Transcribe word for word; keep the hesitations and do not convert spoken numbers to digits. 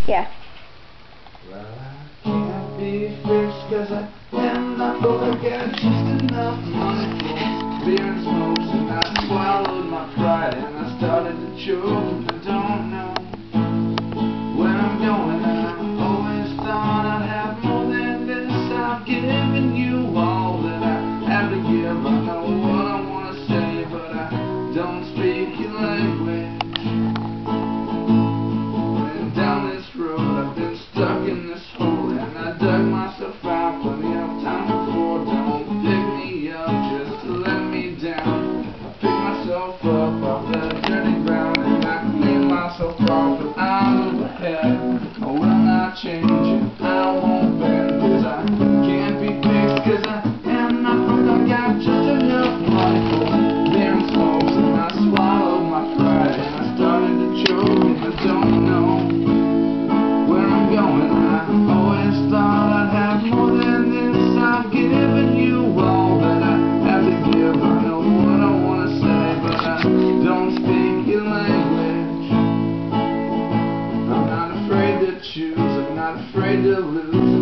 Yeah. Well, I can't be fixed cause I am not broke. I got just enough money for beer and smokes, and I swallowed my pride and I started to choke. I don't know where I'm going, and I always thought I'd have more than this. I've given you all that I have to give. I know what I want to say, but I don't speak your language. And down this road I've been stuck in this hole, and I dug myself out plenty of times before. Don't pick me up just to let me down. I pick myself up off the dirty ground, and I clean myself off, but I move ahead. I will not change it, I won't bend, cause I can't be fixed, cause I am not broke. I got just enough money for beer and smokes, and I swallowed my pride and I started to choke. And I don't know where I'm going. I always thought I'd have more than this. I've given you all that I have to give. I know what I want to say, but I don't speak your language. I'm not afraid to choose, I'm not afraid to lose.